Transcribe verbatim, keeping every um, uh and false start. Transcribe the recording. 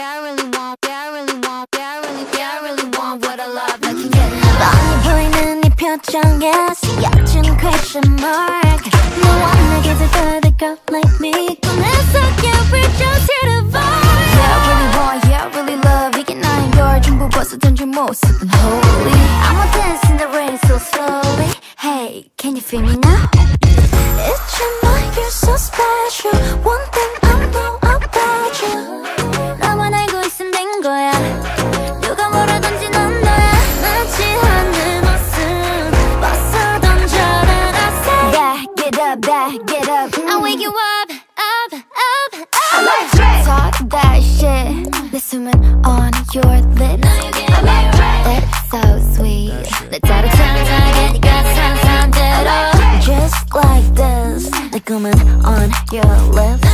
yeah, I really want, yeah, I really want, yeah, I really, yeah, I really want what I love. I can get enough. 뻔히 보이는 네 표정에 쓰여진 question mark. No one 내게 들떠 the girl like me. 꿈에서 yeah, we're just here to vibe. Yeah, I really want, yeah, I really love. 이게 나인 걸 전부 벗어던진 모습은 holy. I'ma dance in the rain so slowly. Hey, can you feel me now? It's your night, you're so special. One thing I know about you. 나만 알고 있으면 된 거야. 누가 뭐라든지 넌 너야. 마치 하늘 모습 벗어 던져라. I say back it up, back it up. I wake you up, up, up, up. I like it. Talk that shit. 내 숨은 on your lips. It's so sweet. 내 따로 찾아가게 네가 상상대로. Just like this. 내 꿈은 on your lips.